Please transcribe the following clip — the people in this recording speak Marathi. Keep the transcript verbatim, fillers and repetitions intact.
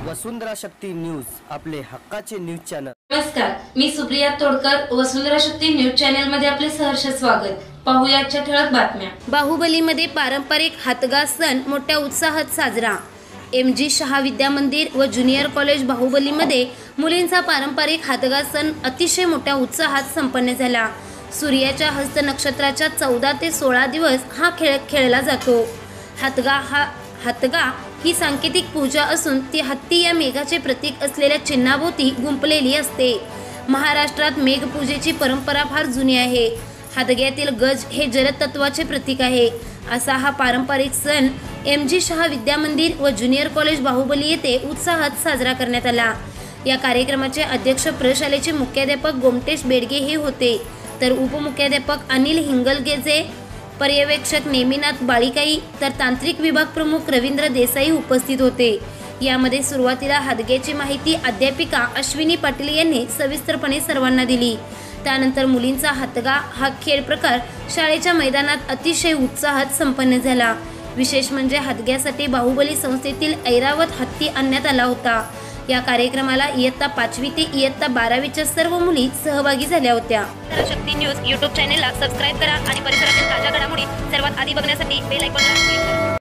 वसुंधरा शक्ती न्यूज, आपले हक्काचे न्यूज चॅनल। नमस्कार, मी सुप्रिया तोडकर, वसुंधरा शक्ती न्यूज चॅनल मध्ये आपले सहर्ष स्वागत। पाहूया आजच्या ठळक बातम्या। बाहुबलीमध्ये पारंपरिक हातगा सण मोठ्या उत्साहात साजरा। एम जी शाह विद्या मंदिर व ज्युनियर कॉलेज बाहुबलीमध्ये मुलींचा पारंपरिक हातगा सण अतिशय मोठ्या उत्साहात संपन्न झाला। सूर्याच्या हस्त नक्षत्राच्या चौदा ते सोळा दिवस हा खेळ खेळला जातो। हातगा हा हातगा ही सांकेतिक पूजा असून ती हत्ती या मेघाचे प्रतीक असलेल्या चिन्हाभोवती गुंपलेली असते। महाराष्ट्रात मेघपूजेची परंपरा फार जुनी आहे। हातग्यातील गज हे जलतत्वाचे प्रतीक आहे। असा हा पारंपरिक सण एम जी शाह विद्या मंदिर व ज्युनियर कॉलेज बाहुबली येथे उत्साहात साजरा करण्यात आला। या कार्यक्रमाचे अध्यक्ष प्रशालेचे मुख्याध्यापक गोमटेश बेडगे हे होते, तर उपमुख्याध्यापक अनिल हिंगलगेजे, पर्यवेक्षक नेमिनाथ बाळीकाई तर तांत्रिक विभाग प्रमुख रवींद्र देसाई उपस्थित होते। यामध्ये सुरुवातीला हादग्याची माहिती अध्यापिका अश्विनी पाटील यांनी सविस्तरपणे सर्वांना दिली। त्यानंतर मुलींचा हातगा हा खेळ प्रकार शाळेच्या मैदानात अतिशय उत्साहात संपन्न झाला। विशेष म्हणजे हादग्यासाठी बाहुबली संस्थेतील ऐरावत हत्ती आणण्यात आला होता। या कार्यक्रमाला इयत्ता पाचवी ते इयत्ता बारावीच्या सर्व मुली सहभागी झाल्या होत्या। शक्ती न्यूज यूट्यूब चॅनेलला सबस्क्राईब करा आणि परिसरातील ताज्या घडामोडी सर्वात आधी बघण्यासाठी बेल आयकॉनला क्लिक करा।